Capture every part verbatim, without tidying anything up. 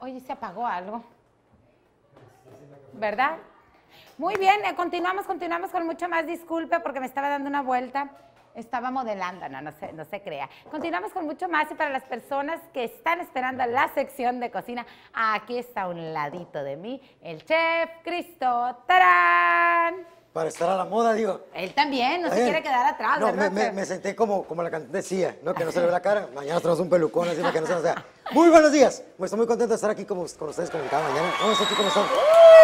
Oye, se apagó algo. ¿Verdad? Muy bien, eh, continuamos, continuamos con mucho más. Disculpe porque me estaba dando una vuelta. Estaba modelando, no, no se, no se crea. Continuamos con mucho más y para las personas que están esperando la sección de cocina, aquí está a un ladito de mí el chef Cristo. ¡Tarán! Para estar a la moda, digo. Él también, no se Eh, quiere quedar atrás, No, ¿verdad, me, me, chef? me senté como, como la cantante decía, ¿no? Que no se le ve la cara. Mañana tenemos un pelucón así para que no se nos vea. Muy buenos días. Pues estoy muy contento de estar aquí como, con ustedes como cada mañana. Vamos a ver cómo están.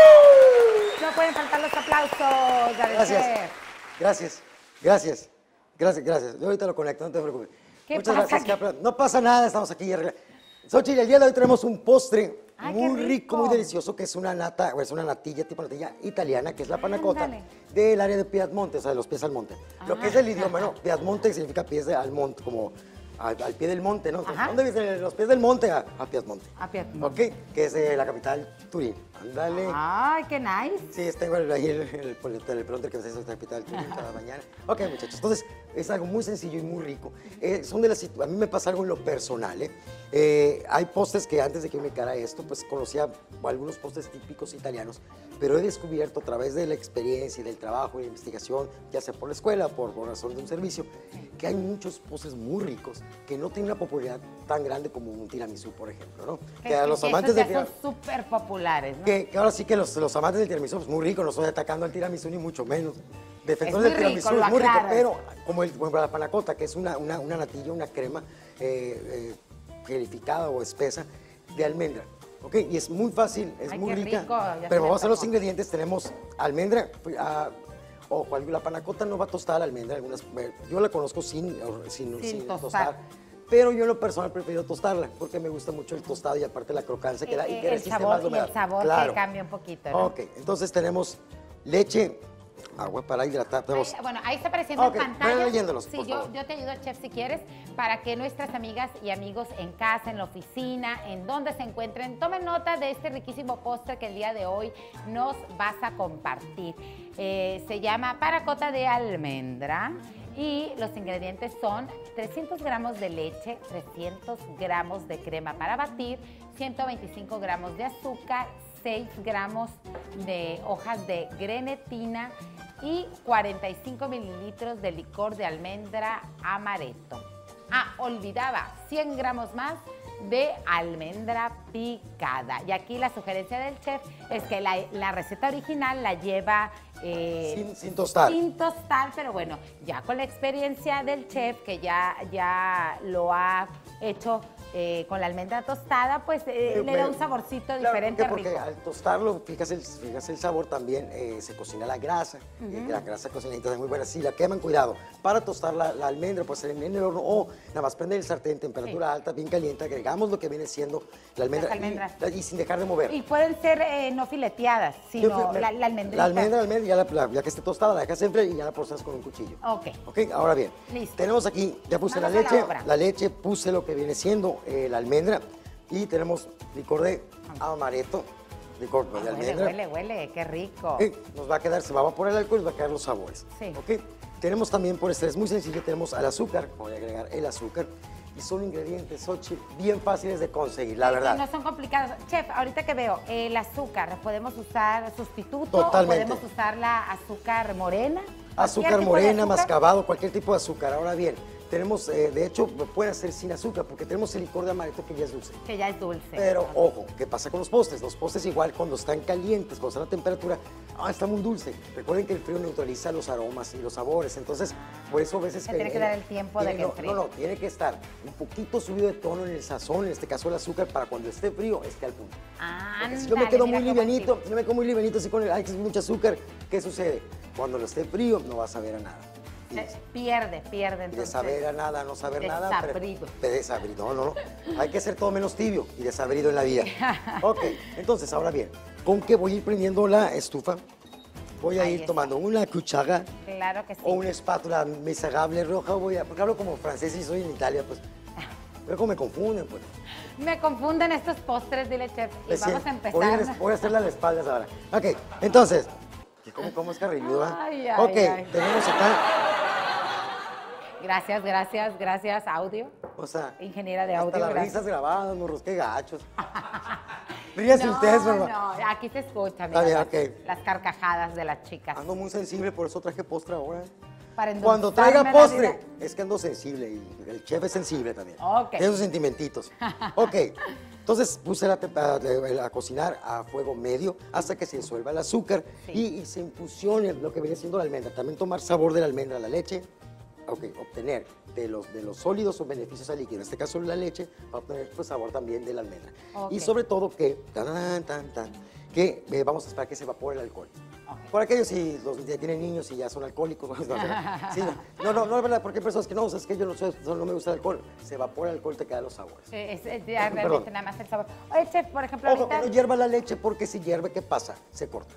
No pueden faltar los aplausos al Gracias. chef. Gracias. Gracias. Gracias, gracias. Yo ahorita lo conecto, no te preocupes. ¿Qué Muchas pasa gracias. aquí? que- No pasa nada, estamos aquí. Xochitl, el día de hoy tenemos un postre Ay, qué muy rico, rico. muy delicioso, que es una nata, o es una natilla, tipo natilla italiana, que es la panacota Ándale. del área de Piamonte, o sea, de los pies al monte. Lo que es el idioma, ¿no? Piamonte significa pies de- al monte, como al, al pie del monte, ¿no? Ajá. ¿Dónde dicen los pies del monte? A, a Piamonte. A Piamonte. Ok, que es eh, la capital Turín. Ándale. Ay, qué nice. Sí, tengo ahí el, el, el, el teleprompter que me hace esta capital Turín cada mañana. Ok, muchachos, entonces es algo muy sencillo y muy rico. Eh, son de las, situ- a mí me pasa algo en lo personal, ¿eh? Eh, hay postres que antes de que yo me cara esto, pues conocía algunos postres típicos italianos, pero he descubierto a través de la experiencia y del trabajo y la investigación, ya sea por la escuela, por, por razón de un servicio, que hay muchos postres muy ricos que no tienen una popularidad tan grande como un tiramisú, por ejemplo, ¿no? Que, Que a que- los que amantes esos del ya tiramisú... son súper populares, ¿no? Que, que ahora sí que los, los amantes del tiramisú, pues muy rico, no estoy atacando al tiramisú ni mucho menos. Defensores muy del tiramisú rico, es lo muy rico, aclaras. pero como el, como la panacota, que es una, una, una natilla, una crema eh, eh, gelificada o espesa de almendra. ¿Ok? Y es muy fácil, es Ay, muy qué rica. rico, ya se Pero me vamos a ver los antojó. ingredientes. Tenemos almendra. ah, Ojo, la panacota no va tostada la almendra. Algunas, eh, yo la conozco sin, sin, Sin sin tostar. tostar. Pero yo en lo personal prefiero tostarla porque me gusta mucho el tostado y aparte la crocancia que da y Eh, que el resiste sabor más la y el humedad. sabor Claro. que cambia un poquito, ¿no? Ok, entonces tenemos leche, agua para hidratar. Tenemos, Ahí- bueno, ahí está apareciendo Ok, en pantalla. ve leyéndolos, Sí, por yo, favor. yo te ayudo, chef, si quieres, para que nuestras amigas y amigos en casa, en la oficina, en donde se encuentren, tomen nota de este riquísimo postre que el día de hoy nos vas a compartir. Eh, se llama panacota de almendra y los ingredientes son trescientos gramos de leche, trescientos gramos de crema para batir, ciento veinticinco gramos de azúcar, seis gramos de hojas de grenetina y cuarenta y cinco mililitros de licor de almendra amaretto. Ah, olvidaba, cien gramos más de almendra picada. Y aquí la sugerencia del chef es que la, la receta original la lleva eh, Sin- sin tostar. Sin tostar, pero bueno, ya con la experiencia del chef que ya, ya lo ha hecho eh, con la almendra tostada, pues eh, Eh, le da me- un saborcito Claro, diferente, porque, porque rico. al tostarlo, fíjate el, fíjate el sabor también, eh, se cocina la grasa, eh, que la grasa cocinadita es muy buena. Si la queman, cuidado. Para tostar la, la almendra, pues en el horno o nada más prender el sartén en temperatura Sí. alta, bien caliente, agregamos lo que viene siendo la almendra, Las almendras. Y, y sin dejar de mover. Y pueden ser eh, no fileteadas, Yo sino fui- la, la almendrita. La almendra, la almendra, ya, la- la- ya que esté tostada, la dejas enfriar y ya la procesas con un cuchillo. Ok. Ok, ahora bien. Listo. Tenemos aquí, ya puse Vamos la a la leche, obra. la leche, puse lo que viene siendo eh, la almendra y tenemos licor de amaretto, licor de Ah, huele, almendra. huele, huele, qué rico. Eh, nos va a quedar, se va a evaporar el alcohol y va a quedar los sabores. Sí. Ok. Tenemos también, por este, es muy sencillo, tenemos al azúcar, voy a agregar el azúcar. Y son ingredientes, Xochitl, bien fáciles de conseguir, la Y verdad. no son complicados. Chef, ahorita que veo el azúcar, ¿podemos usar sustituto? Totalmente. ¿O podemos usar la azúcar morena? ¿Cualquier Azúcar tipo de morena, azúcar? mascabado, cualquier tipo de azúcar. Ahora bien, tenemos, eh, de hecho, puede ser sin azúcar porque tenemos el licor de amaretto que ya es dulce. Que ya es dulce. Pero ojo, ¿qué pasa con los postres? Los postres igual cuando están calientes, cuando están a temperatura, ah, está muy dulce. Recuerden que el frío neutraliza los aromas y los sabores, entonces por eso a veces... Se tiene que dar el tiempo de tiene- que no, enfríe. No, no, tiene que estar un poquito subido de tono en el sazón, en este caso el azúcar, para cuando esté frío esté al punto. Porque si yo me Ándale, quedo mira muy cómo livianito, sí. si yo me quedo muy livianito así con el, ay, que es mucho azúcar, ¿qué sucede? Cuando lo esté frío no vas a ver a nada. Y Se pierde, pierde y de entonces. saber a nada, no saber nada. pero- Desabrido. De desabrido, no, no, no. Hay que ser todo menos tibio y desabrido en la vida. Ok, entonces, ahora bien, ¿con qué voy a ir prendiendo la estufa? Voy a Ahí ir está. tomando una cuchara Claro que sí. o una espátula miserable roja. Voy a, porque hablo como francés y soy en Italia, pues. Pero como me confunden, pues. Me confunden estos postres, dile, chef. Y Me vamos siento- a empezar. Voy a, voy a hacerle a las espaldas ahora. Ok, entonces, ¿y ¿cómo, cómo es carrilludo? ah? Ay, ay, ok, ay. tenemos acá, Gracias, gracias, gracias, audio. o sea, Ingeniera de hasta audio, las gracias. risas grabadas, morros, qué gachos. Ríase no, usted, ¿verdad? No, aquí se escucha, Está mira, bien, las, ok. las carcajadas de las chicas. Ando muy sensible, por eso traje postre ahora. Para Cuando endulzarme traiga la postre, vida. es que ando sensible y el chef es sensible también. Ok. Tiene sus sentimentitos. Ok, entonces puse la, a, a cocinar a fuego medio hasta que se disuelva el azúcar Sí. y, y se infusione lo que viene siendo la almendra. También tomar sabor de la almendra a la leche. Ok, obtener de los, de los sólidos o beneficios al líquido, en este caso la leche, va a obtener pues, sabor también de la almendra. Ok. Y sobre todo que, tan, tan, tan, que eh, vamos a esperar que se evapore el alcohol. Ok. Por aquellos si los ya tienen niños y ya son alcohólicos, no, sí, no, no, no es verdad, porque hay personas que no, es que yo no, soy, no me gusta el alcohol, se evapora el alcohol, te quedan los sabores. Eh, Es, es ya Perdón. realmente nada más el sabor. Oye, chef, por ejemplo, Ojo, ahorita... que no hierva la leche porque si hierve, ¿qué pasa? Se corta.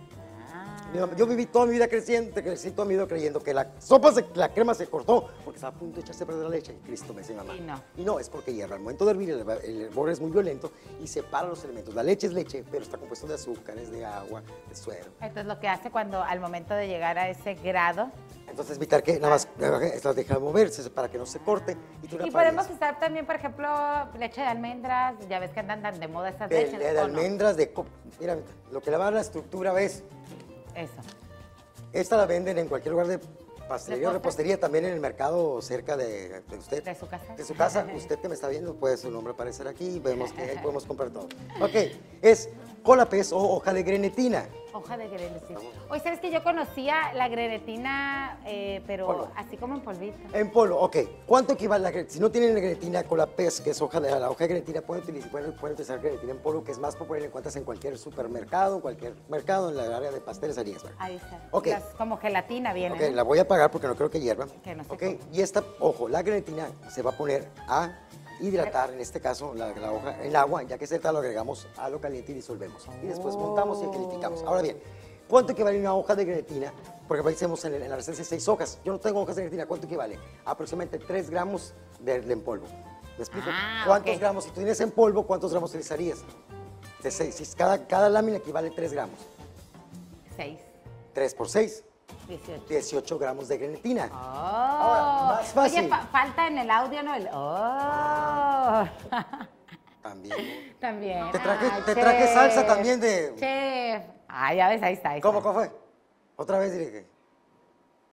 Ah. Mi mamá- Yo viví toda mi vida creciendo, crecí toda mi vida creyendo que la sopa, se- la crema se cortó porque estaba a punto de echarse a perder la leche. Cristo me dice mi mamá. Y no. Y no, es porque hierve. Al momento de hervir, el, el hervor es muy violento y separa los elementos. La leche es leche, pero está compuesto de azúcares, de agua, de suero. Entonces, lo que hace cuando al momento de llegar a ese grado... Entonces, evitar que nada más las deja moverse para que no se corte. Y, tú la Y podemos apagues. usar también, por ejemplo, leche de almendras, ya ves que andan tan de moda estas de, leches. de- de ¿o no? almendras, de... co- Mira, lo que le va a dar la estructura, ¿ves? Eso. Esta la venden en cualquier lugar de pastelería o ¿De postre? repostería, también en el mercado cerca de, de usted. ¿De su casa? De su casa. Usted que me está viendo, puede su nombre aparecer aquí, vemos que ahí podemos comprar todo. Ok, es cola pez o hoja de grenetina. Hoja de grenetina. Oye, ¿sabes que yo conocía la grenetina, eh, pero Polvo. así como en polvito? En polvo, ok. ¿Cuánto equivale la grenetina? Si no tienen grenetina, cola pez, que es hoja de la hoja de grenetina, pueden utilizar, pueden, pueden utilizar grenetina en polvo, que es más popular y la encuentras en cualquier supermercado, en cualquier mercado, en la área de pastelerías. ¿verdad? Ahí está. Ok. Las- como gelatina viene. Ok, ¿no? la voy a apagar porque no creo que hierva. Que no se Ok, corte. y esta, ojo, la grenetina se va a poner a hidratar, en este caso, la, la hoja, el agua, ya que esta lo agregamos a lo caliente y disolvemos. Y después montamos y gelificamos. Ahora bien, ¿cuánto equivale una hoja de grenetina? Porque ahí hacemos en, en la receta seis hojas. Yo no tengo hojas de grenetina. ¿Cuánto equivale? Aproximadamente tres gramos de, de en polvo. ¿Me explico? Ah, ¿Cuántos ok. gramos? Si tú tienes en polvo, ¿cuántos gramos utilizarías? De seis. Si cada, cada lámina equivale tres gramos. Seis, tres por seis, dieciocho. dieciocho gramos de grenetina. Oh. Ahora, más fácil. Oye, fa- falta en el audio, ¿no? El oh. También. También. Te traje, Ay, te traje chef. salsa también de... Chef. Ah, ya ves, ahí está. Ahí ¿Cómo, está. cómo fue? Otra vez diré que...